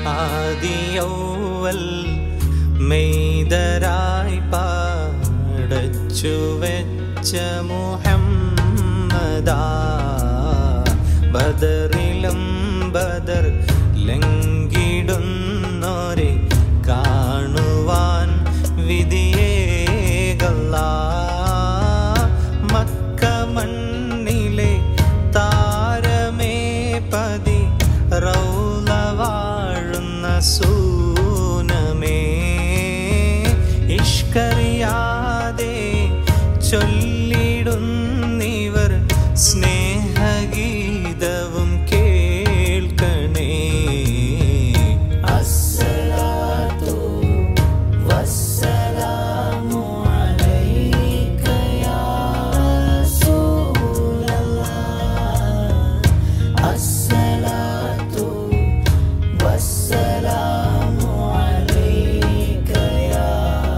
ആദിയൗവൽ മെയ്തരായി പാടച്ചു വെച്ച മുഹമ്മദാ ബദറിലും ബദർ ലംഘിടുന്നോരെ കാണുവാൻ വിധിയേകല്ലാ മക്ക മണ്ണിലെ താരമേ പതി റൗള വാഴുന്ന സൂനമേ ഇഷ്കറിയാതെ ചൊല്ലിടുന്നിവർ സ്നേഹഗീതവും കേൾക്കണേ അസ്സലാത്തു വസ്സലാമു അലൈക യാ റസൂലല്ലാഹ് അസ്സലാത്തു വസ്സലാമു അലൈക യാ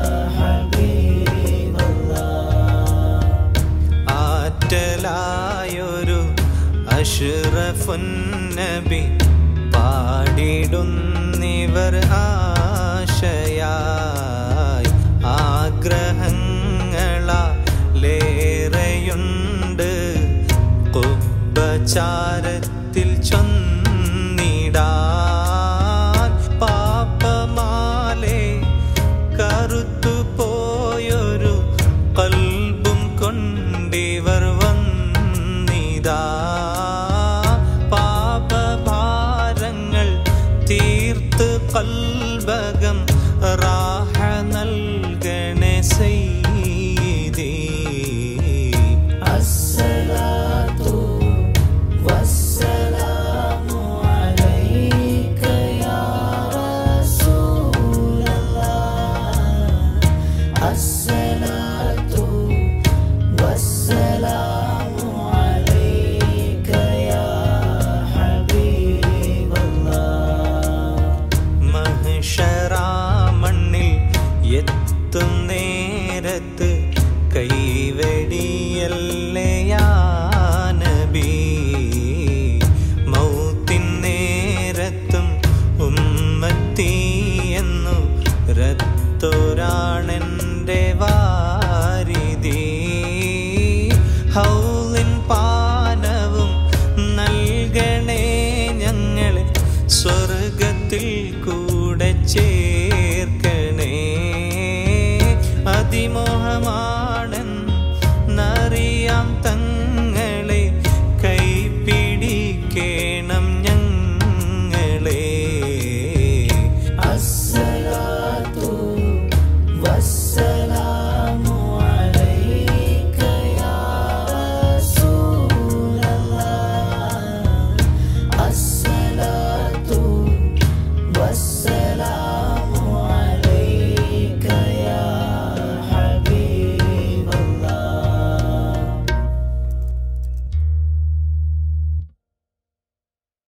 ഹബീബല്ലാഹ് ആറ്റലായൊരു അഷ്റഫുൻ നബി പാടിടുന്നിവർ ആശയായി ആഗ്രഹങ്ങളേറെയുണ്ട് കുബ്ബചാരത്തിൽ ചൊന്നിടാൻ പാപമാലെ കറുത്തുപോയൊരു കൽബും കൊണ്ടിവർ വന്നിതാ പാപഭാരങ്ങൾ തീർത്ത് കൽബകം റാഹ നൽകണേ സയ്യിദി അസ്സലാത്തു വസ്സലാമു അലൈക യാ റസൂലല്ലാഹ് അസ്സലാത്തു വസ്സലാമു അലൈക യാ ഹബീബല്ലാഹ് മഹ്ശറാ മണ്ണിൽ എത്തും നേരത്ത് കൈവെടിയല്ലേ യാ നബി മൗത്തിൻ നേരത്തും ഉമ്മത്തി എന്നു രത്തൊരാണെൻ്റെ വാരിധി ഹൗലിൻ പാനവും നൽകണേ ഞങ്ങളെ സ്വർഗത്തിൽ കൂടെ